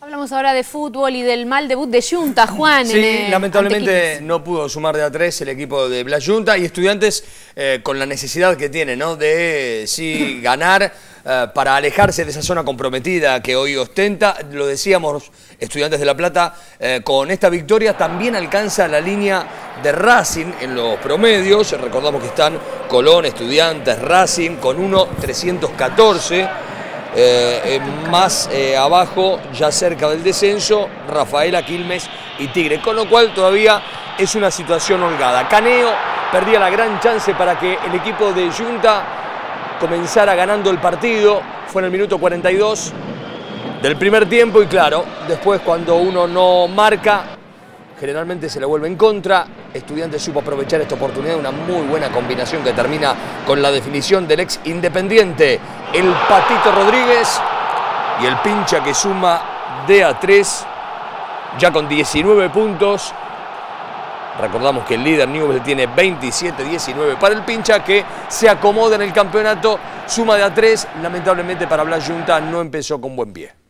Hablamos ahora de fútbol y del mal debut de Junta, Juan. Sí, lamentablemente no pudo sumar de A3 el equipo de Blas Junta y Estudiantes con la necesidad que tiene, ¿no?, de sí ganar para alejarse de esa zona comprometida que hoy ostenta. Lo decíamos, Estudiantes de La Plata con esta victoria también alcanza la línea de Racing en los promedios. Recordamos que están Colón, Estudiantes, Racing con 1.314. Más abajo, ya cerca del descenso, Rafaela, Quilmes y Tigre, con lo cual todavía es una situación holgada. Caneo perdía la gran chance para que el equipo de Junta comenzara ganando el partido, fue en el minuto 42 del primer tiempo y claro, después cuando uno no marca, generalmente se le vuelve en contra. Estudiantes supo aprovechar esta oportunidad, una muy buena combinación que termina con la definición del ex Independiente, el Patito Rodríguez, y el Pincha que suma de A3 ya con 19 puntos. Recordamos que el líder Newell's tiene 27-19 para el Pincha, que se acomoda en el campeonato, suma de A3. Lamentablemente para Blas Junta no empezó con buen pie.